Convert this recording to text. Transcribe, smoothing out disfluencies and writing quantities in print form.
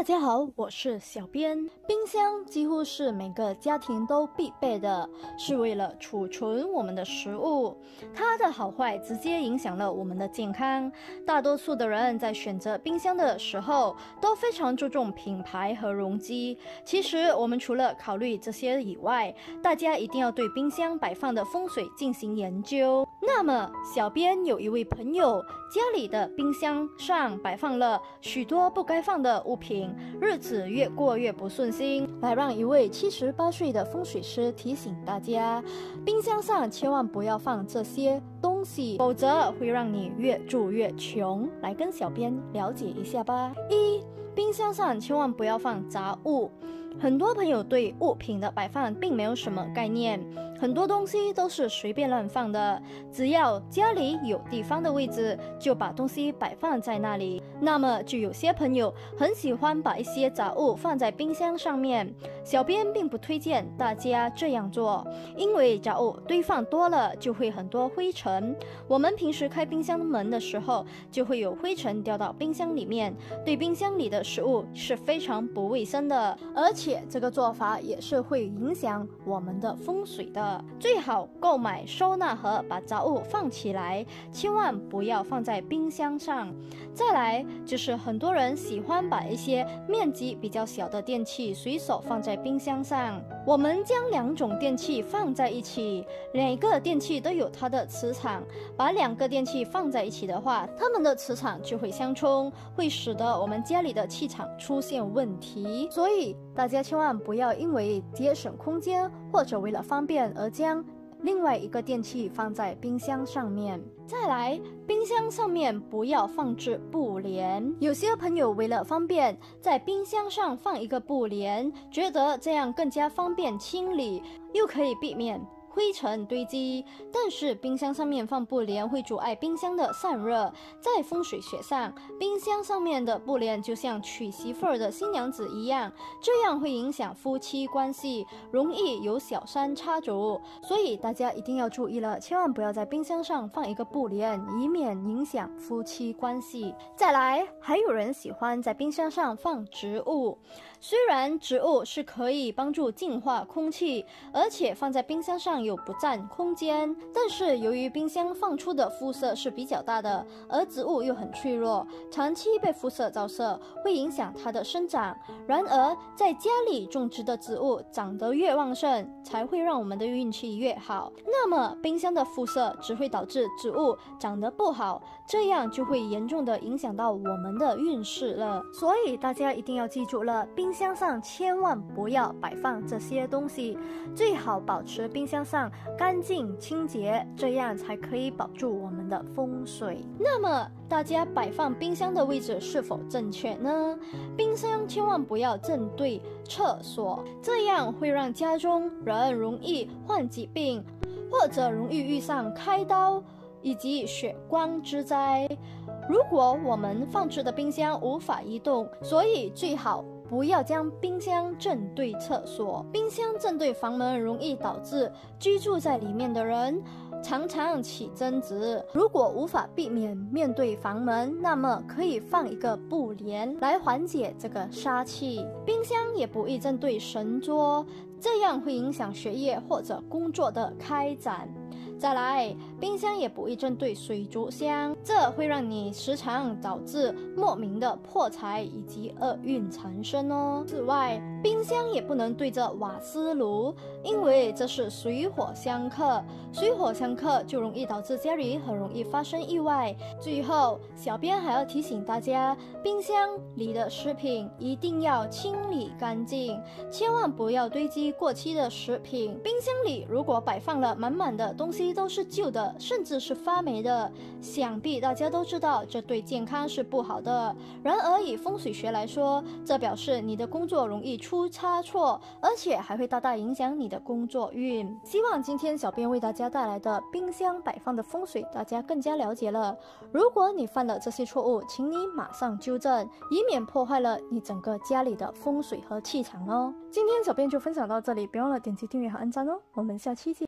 大家好，我是小编。冰箱几乎是每个家庭都必备的，是为了储存我们的食物。它的好坏直接影响了我们的健康。大多数的人在选择冰箱的时候都非常注重品牌和容积。其实我们除了考虑这些以外，大家一定要对冰箱摆放的风水进行研究。那么，小编有一位朋友，家里的冰箱上摆放了许多不该放的物品，日子越过越不顺心。来让一位78岁的风水师提醒大家，冰箱上千万不要放这些东西，否则会让你越住越穷。来跟小编了解一下吧。冰箱上千万不要放杂物。很多朋友对物品的摆放并没有什么概念，很多东西都是随便乱放的，只要家里有地方的位置，就把东西摆放在那里。那么就有些朋友很喜欢把一些杂物放在冰箱上面，小编并不推荐大家这样做，因为杂物堆放多了就会很多灰尘，我们平时开冰箱门的时候就会有灰尘掉到冰箱里面，对冰箱里的食物是非常不卫生的，而且这个做法也是会影响我们的风水的。最好购买收纳盒，把杂物放起来，千万不要放在冰箱上。再来就是很多人喜欢把一些面积比较小的电器随手放在冰箱上。我们将两种电器放在一起，每个电器都有它的磁场，把两个电器放在一起的话，它们的磁场就会相冲，会使得我们家里的气场出现问题。所以大家千万不要因为节省空间或者为了方便而将另外一个电器放在冰箱上面。再来，冰箱上面不要放置布帘。有些朋友为了方便，在冰箱上放一个布帘，觉得这样更加方便清理，又可以避免灰尘堆积，但是冰箱上面放布帘会阻碍冰箱的散热。在风水学上，冰箱上面的布帘就像娶媳妇儿的新娘子一样，这样会影响夫妻关系，容易有小三插足。所以大家一定要注意了，千万不要在冰箱上放一个布帘，以免影响夫妻关系。再来，还有人喜欢在冰箱上放植物。虽然植物是可以帮助净化空气，而且放在冰箱上又不占空间，但是由于冰箱放出的辐射是比较大的，而植物又很脆弱，长期被辐射照射会影响它的生长。然而在家里种植的植物长得越旺盛，才会让我们的运气越好。那么冰箱的辐射只会导致植物长得不好，这样就会严重的影响到我们的运势了。所以大家一定要记住了，冰箱上千万不要摆放这些东西，最好保持冰箱上干净清洁，这样才可以保住我们的风水。那么大家摆放冰箱的位置是否正确呢？冰箱千万不要正对厕所，这样会让家中人容易患疾病，或者容易遇上开刀以及血光之灾。如果我们放置的冰箱无法移动，所以最好不要将冰箱正对厕所。冰箱正对房门容易导致居住在里面的人常常起争执。如果无法避免面对房门，那么可以放一个布帘来缓解这个煞气。冰箱也不宜正对神桌，这样会影响学业或者工作的开展。再来，冰箱也不宜正对水族箱，这会让你时常导致莫名的破财以及厄运缠身哦。此外，冰箱也不能对着瓦斯炉，因为这是水火相克，水火相克就容易导致家里很容易发生意外。最后，小编还要提醒大家，冰箱里的食品一定要清理干净，千万不要堆积过期的食品。冰箱里如果摆放了满满的东西都是旧的，甚至是发霉的，想必大家都知道这对健康是不好的。然而以风水学来说，这表示你的工作容易出差错，而且还会大大影响你的工作运。希望今天小编为大家带来的冰箱摆放的风水大家更加了解了。如果你犯了这些错误，请你马上纠正，以免破坏了你整个家里的风水和气场哦。今天小编就分享到这里，别忘了点击订阅和按赞哦，我们下期见。